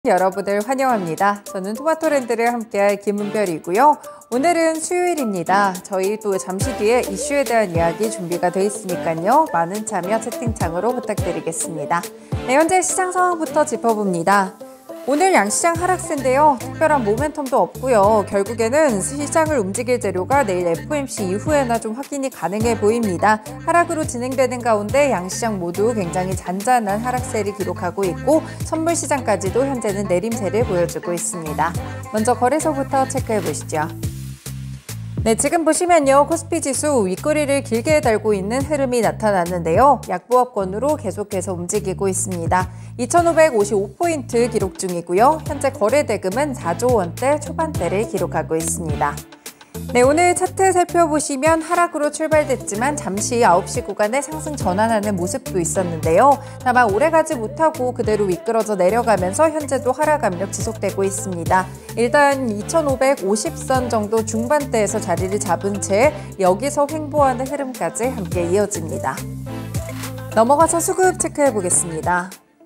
여러분을 환영합니다. 저는 토마토랜드를 함께할 김은별이고요. 오늘은 수요일입니다. 저희 또 잠시 뒤에 이슈에 대한 이야기 준비가 되어 있으니까요. 많은 참여 채팅창으로 부탁드리겠습니다. 네, 현재 시장 상황부터 짚어봅니다. 오늘 양시장 하락세인데요. 특별한 모멘텀도 없고요. 결국에는 시장을 움직일 재료가 내일 FOMC 이후에나 좀 확인이 가능해 보입니다. 하락으로 진행되는 가운데 양시장 모두 굉장히 잔잔한 하락세를 기록하고 있고 선물 시장까지도 현재는 내림세를 보여주고 있습니다. 먼저 거래소부터 체크해 보시죠. 네, 지금 보시면요. 코스피 지수 윗꼬리를 길게 달고 있는 흐름이 나타났는데요. 약보합권으로 계속해서 움직이고 있습니다. 2,555포인트 기록 중이고요. 현재 거래 대금은 4조 원대 초반대를 기록하고 있습니다. 네, 오늘 차트 살펴보시면 하락으로 출발됐지만 잠시 9시 구간에 상승 전환하는 모습도 있었는데요. 다만 오래가지 못하고 그대로 미끄러져 내려가면서 현재도 하락 압력 지속되고 있습니다. 일단 2,550선 정도 중반대에서 자리를 잡은 채 여기서 횡보하는 흐름까지 함께 이어집니다. 넘어가서 수급 체크해 보겠습니다.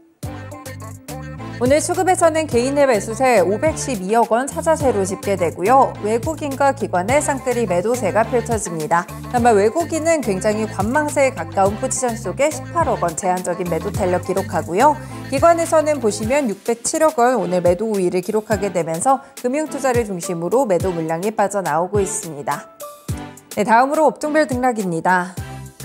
오늘 수급에서는 개인의 매수세 512억 원 사자세로 집계되고요. 외국인과 기관의 쌍끌이 매도세가 펼쳐집니다. 다만 외국인은 굉장히 관망세에 가까운 포지션 속에 18억 원 제한적인 매도 탄력 기록하고요. 기관에서는 보시면 607억 원 오늘 매도 우위를 기록하게 되면서 금융투자를 중심으로 매도 물량이 빠져나오고 있습니다. 네, 다음으로 업종별 등락입니다.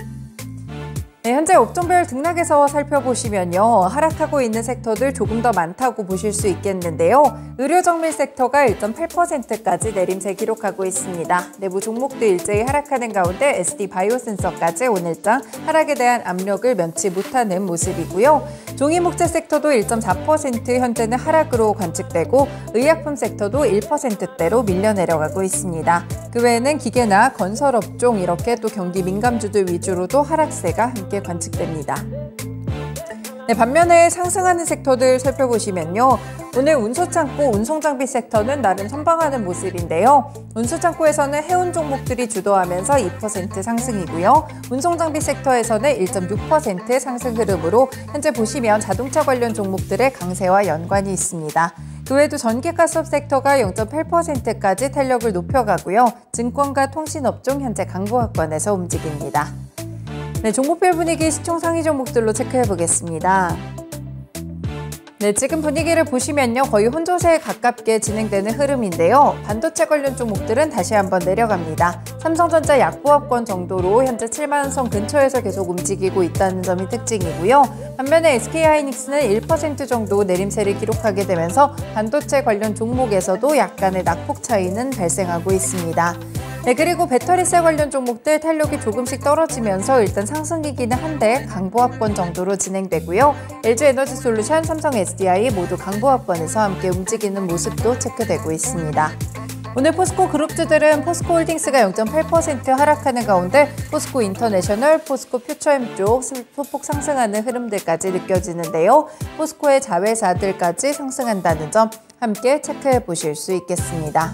네, 현재 업종별 등락에서 살펴보시면요. 하락하고 있는 섹터들 조금 더 많다고 보실 수 있겠는데요. 의료정밀 섹터가 1.8%까지 내림세 기록하고 있습니다. 내부 종목도 일제히 하락하는 가운데 SD바이오센서까지 오늘장 하락에 대한 압력을 면치 못하는 모습이고요. 종이목재 섹터도 1.4% 현재는 하락으로 관측되고 의약품 섹터도 1%대로 밀려 내려가고 있습니다. 그 외에는 기계나 건설업종 이렇게 또 경기 민감주들 위주로도 하락세가 함께 관측됩니다. 네, 반면에 상승하는 섹터들 살펴보시면요. 오늘 운수창고, 운송장비 섹터는 나름 선방하는 모습인데요. 운수창고에서는 해운 종목들이 주도하면서 2% 상승이고요. 운송장비 섹터에서는 1.6% 상승 흐름으로 현재 보시면 자동차 관련 종목들의 강세와 연관이 있습니다. 그 외에도 전기가스업 섹터가 0.8%까지 탄력을 높여가고요. 증권과 통신업종 현재 강보합권에서 움직입니다. 네, 종목별 분위기 시총 상위 종목들로 체크해 보겠습니다. 네, 지금 분위기를 보시면요. 거의 혼조세에 가깝게 진행되는 흐름인데요. 반도체 관련 종목들은 다시 한번 내려갑니다. 삼성전자 약보합권 정도로 현재 7만 선 근처에서 계속 움직이고 있다는 점이 특징이고요. 반면에 SK하이닉스는 1% 정도 내림세를 기록하게 되면서 반도체 관련 종목에서도 약간의 낙폭 차이는 발생하고 있습니다. 네, 그리고 배터리세 관련 종목들 탄력이 조금씩 떨어지면서 일단 상승이기는 한데 강보합권 정도로 진행되고요. LG에너지솔루션, 삼성 SDI 모두 강보합권에서 함께 움직이는 모습도 체크되고 있습니다. 오늘 포스코 그룹주들은 포스코홀딩스가 0.8% 하락하는 가운데 포스코 인터내셔널, 포스코 퓨처엠 쪽 소폭 상승하는 흐름들까지 느껴지는데요. 포스코의 자회사들까지 상승한다는 점 함께 체크해 보실 수 있겠습니다.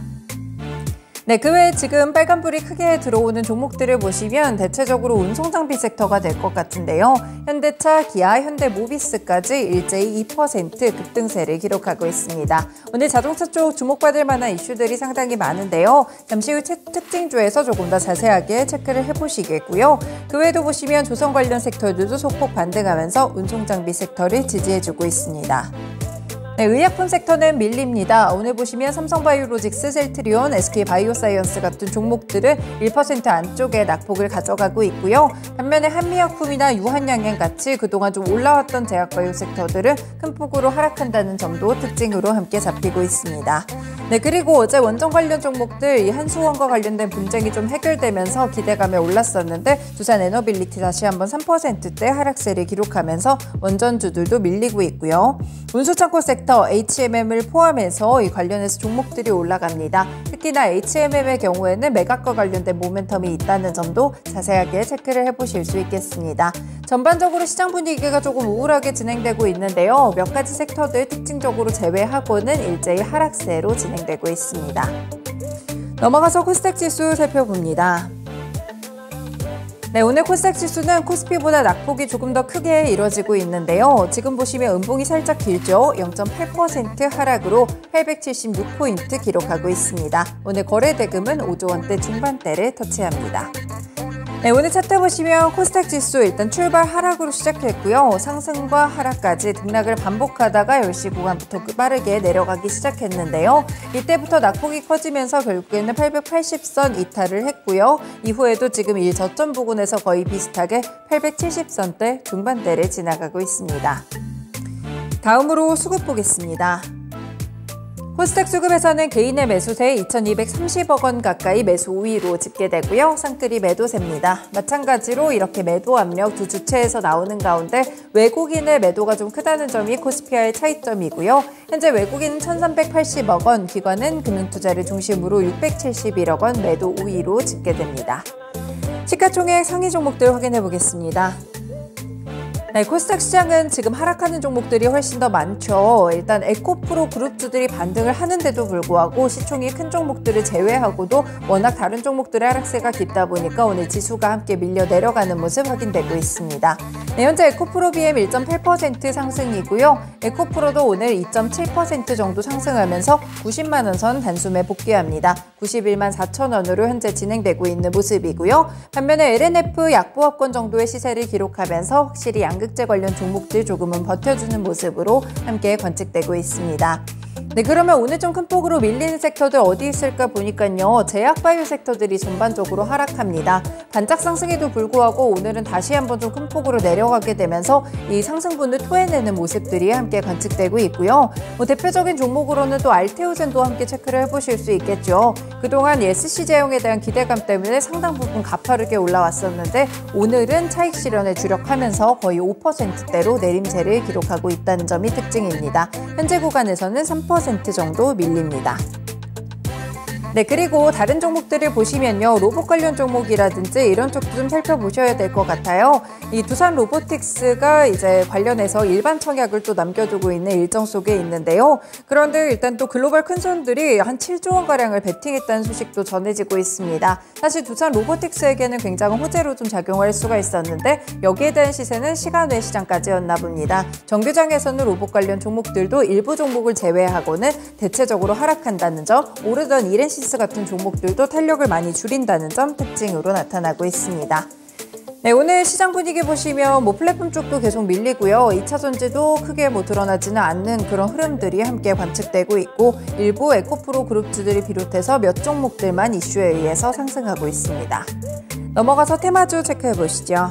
네, 그 외에 지금 빨간불이 크게 들어오는 종목들을 보시면 대체적으로 운송장비 섹터가 될 것 같은데요. 현대차, 기아, 현대모비스까지 일제히 2% 급등세를 기록하고 있습니다. 오늘 자동차 쪽 주목받을 만한 이슈들이 상당히 많은데요. 잠시 후 특징주에서 조금 더 자세하게 체크를 해보시겠고요. 그 외에도 보시면 조선 관련 섹터들도 소폭 반등하면서 운송장비 섹터를 지지해주고 있습니다. 네, 의약품 섹터는 밀립니다. 오늘 보시면 삼성바이오로직스, 셀트리온, SK바이오사이언스 같은 종목들은 1% 안쪽에 낙폭을 가져가고 있고요. 반면에 한미약품이나 유한양행 같이 그동안 좀 올라왔던 제약바이오 섹터들은 큰 폭으로 하락한다는 점도 특징으로 함께 잡히고 있습니다. 네, 그리고 어제 원전 관련 종목들 이 한수원과 관련된 분쟁이 좀 해결되면서 기대감에 올랐었는데 두산 에너빌리티 다시 한번 3%대 하락세를 기록하면서 원전주들도 밀리고 있고요. 운수창고 섹터 HMM을 포함해서 이 관련해서 종목들이 올라갑니다. 특히나 HMM의 경우에는 매각과 관련된 모멘텀이 있다는 점도 자세하게 체크를 해보실 수 있겠습니다. 전반적으로 시장 분위기가 조금 우울하게 진행되고 있는데요. 몇 가지 섹터들 특징적으로 제외하고는 일제히 하락세로 진행되고 있습니다. 넘어가서 코스닥 지수 살펴봅니다. 네, 오늘 코스닥 지수는 코스피보다 낙폭이 조금 더 크게 이뤄지고 있는데요. 지금 보시면 음봉이 살짝 길죠. 0.8% 하락으로 876포인트 기록하고 있습니다. 오늘 거래 대금은 5조 원대 중반대를 터치합니다. 네, 오늘 차트 보시면 코스닥 지수 일단 출발 하락으로 시작했고요. 상승과 하락까지 등락을 반복하다가 10시 구간부터 빠르게 내려가기 시작했는데요. 이때부터 낙폭이 커지면서 결국에는 880선 이탈을 했고요. 이후에도 지금 1저점 부근에서 거의 비슷하게 870선대 중반대를 지나가고 있습니다. 다음으로 수급 보겠습니다. 코스닥 수급에서는 개인의 매수세 2,230억 원 가까이 매수 우위로 집계되고요. 쌍끌이 매도세입니다. 마찬가지로 이렇게 매도 압력 두 주체에서 나오는 가운데 외국인의 매도가 좀 크다는 점이 코스피와의 차이점이고요. 현재 외국인은 1,380억 원, 기관은 금융투자를 중심으로 671억 원 매도 우위로 집계됩니다. 시가총액 상위 종목들 확인해 보겠습니다. 네, 코스닥 시장은 지금 하락하는 종목들이 훨씬 더 많죠. 일단 에코프로 그룹주들이 반등을 하는데도 불구하고 시총이 큰 종목들을 제외하고도 워낙 다른 종목들의 하락세가 깊다 보니까 오늘 지수가 함께 밀려 내려가는 모습 확인되고 있습니다. 네, 현재 에코프로 BM 1.8% 상승이고요. 에코프로도 오늘 2.7% 정도 상승하면서 90만 원 선 단숨에 복귀합니다. 91만 4천 원으로 현재 진행되고 있는 모습이고요. 반면에 LNF 약보합권 정도의 시세를 기록하면서 확실히 양극재 관련 종목들 조금은 버텨주는 모습으로 함께 관측되고 있습니다. 네, 그러면 오늘 좀 큰 폭으로 밀리는 섹터들 어디 있을까 보니까요. 제약바이오 섹터들이 전반적으로 하락합니다. 반짝 상승에도 불구하고 오늘은 다시 한번 좀 큰 폭으로 내려가게 되면서 이 상승분을 토해내는 모습들이 함께 관측되고 있고요. 대표적인 종목으로는 또 알테오젠도 함께 체크를 해보실 수 있겠죠. 그동안 SC제형에 대한 기대감 때문에 상당 부분 가파르게 올라왔었는데 오늘은 차익 실현에 주력하면서 거의 5%대로 내림세를 기록하고 있다는 점이 특징입니다. 현재 구간에서는 3% 정도 밀립니다. 네, 그리고 다른 종목들을 보시면요. 로봇 관련 종목이라든지 이런 쪽도 좀 살펴보셔야 될 것 같아요. 이 두산 로보틱스가 이제 관련해서 일반 청약을 또 남겨두고 있는 일정 속에 있는데요. 그런데 일단 또 글로벌 큰 손들이 한 7조 원가량을 베팅했다는 소식도 전해지고 있습니다. 사실 두산 로보틱스에게는 굉장한 호재로 좀 작용할 수가 있었는데 여기에 대한 시세는 시간 외 시장까지였나 봅니다. 정규장에서는 로봇 관련 종목들도 일부 종목을 제외하고는 대체적으로 하락한다는 점, 오르던 이렌시스 같은 종목들도 탄력을 많이 줄인다는 점 특징으로 나타나고 있습니다. 네, 오늘 시장 분위기 보시면 플랫폼 쪽도 계속 밀리고요. 2차 전지도 크게 드러나지는 않는 그런 흐름들이 함께 관측되고 있고 일부 에코프로 그룹주들이 비롯해서 몇 종목들만 이슈에 의해서 상승하고 있습니다. 넘어가서 테마주 체크해 보시죠.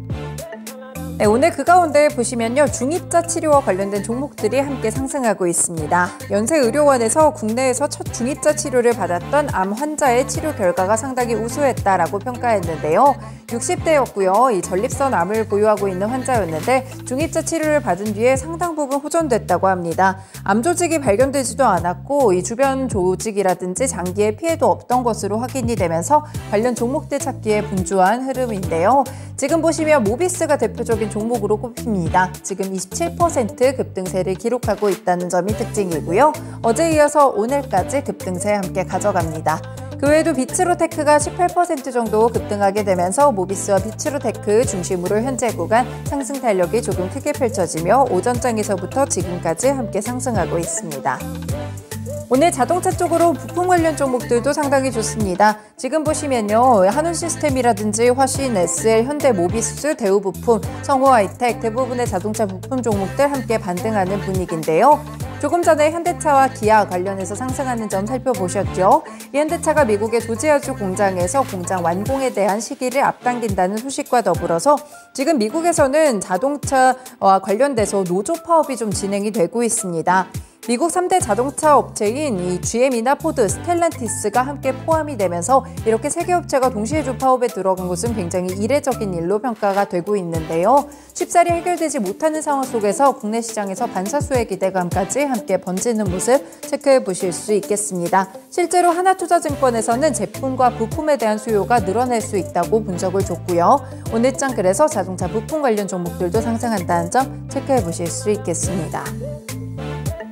네, 오늘 그 가운데 보시면요. 중입자 치료와 관련된 종목들이 함께 상승하고 있습니다. 연세의료원에서 국내에서 첫 중입자 치료를 받았던 암 환자의 치료 결과가 상당히 우수했다라고 평가했는데요. 60대였고요. 이 전립선 암을 보유하고 있는 환자였는데 중입자 치료를 받은 뒤에 상당 부분 호전됐다고 합니다. 암 조직이 발견되지도 않았고 이 주변 조직이라든지 장기에 피해도 없던 것으로 확인이 되면서 관련 종목들 찾기에 분주한 흐름인데요. 지금 보시면 모비스가 대표적인 종목으로 꼽힙니다. 지금 27% 급등세를 기록하고 있다는 점이 특징이고요. 어제 이어서 오늘까지 급등세 함께 가져갑니다. 그 외에도 비츠로테크가 18% 정도 급등하게 되면서 모비스와 비츠로테크 중심으로 현재 구간 상승 탄력이 조금 크게 펼쳐지며 오전장에서부터 지금까지 함께 상승하고 있습니다. 오늘 자동차 쪽으로 부품 관련 종목들도 상당히 좋습니다. 지금 보시면요. 한운시스템이라든지 화신, SL, 현대모비스, 대우부품, 성호하이텍 대부분의 자동차 부품 종목들 함께 반등하는 분위기인데요. 조금 전에 현대차와 기아 관련해서 상승하는 점 살펴보셨죠? 이 현대차가 미국의 조지아주 공장에서 공장 완공에 대한 시기를 앞당긴다는 소식과 더불어서 지금 미국에서는 자동차와 관련돼서 노조 파업이 좀 진행이 되고 있습니다. 미국 3대 자동차 업체인 이 GM이나 포드, 스텔란티스가 함께 포함이 되면서 이렇게 세 개 업체가 동시에 조파업에 들어간 것은 굉장히 이례적인 일로 평가가 되고 있는데요. 쉽사리 해결되지 못하는 상황 속에서 국내 시장에서 반사수의 기대감까지 함께 번지는 모습 체크해 보실 수 있겠습니다. 실제로 하나투자증권에서는 제품과 부품에 대한 수요가 늘어날 수 있다고 분석을 줬고요. 오늘장 그래서 자동차 부품 관련 종목들도 상승한다는 점 체크해 보실 수 있겠습니다.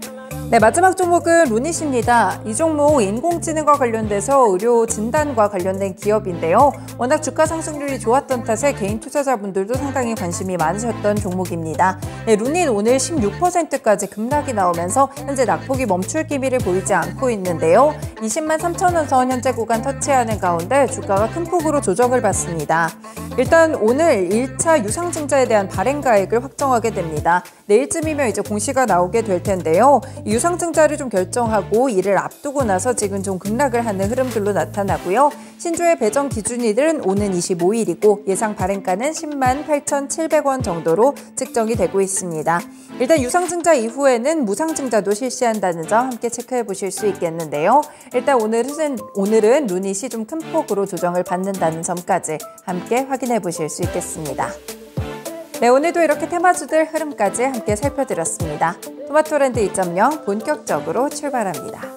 네, 마지막 종목은 루닛입니다. 이 종목 인공지능과 관련돼서 의료 진단과 관련된 기업인데요. 워낙 주가 상승률이 좋았던 탓에 개인 투자자분들도 상당히 관심이 많으셨던 종목입니다. 네, 루닛 오늘 16%까지 급락이 나오면서 현재 낙폭이 멈출 기미를 보이지 않고 있는데요. 20만 3천 원 선 현재 구간 터치하는 가운데 주가가 큰 폭으로 조정을 받습니다. 일단 오늘 1차 유상증자에 대한 발행가액을 확정하게 됩니다. 내일쯤이면 이제 공시가 나오게 될 텐데요. 유상증자를 좀 결정하고 이를 앞두고 나서 지금 좀 급락을 하는 흐름들로 나타나고요. 신주의 배정 기준일은 오는 25일이고 예상 발행가는 10만 8,700원 정도로 측정이 되고 있습니다. 일단 유상증자 이후에는 무상증자도 실시한다는 점 함께 체크해 보실 수 있겠는데요. 일단 오늘은 루닛이 좀 큰 폭으로 조정을 받는다는 점까지 함께 확인해 보실 수 있겠습니다. 네, 오늘도 이렇게 테마주들 흐름까지 함께 살펴드렸습니다. 토마토랜드 2.0 본격적으로 출발합니다.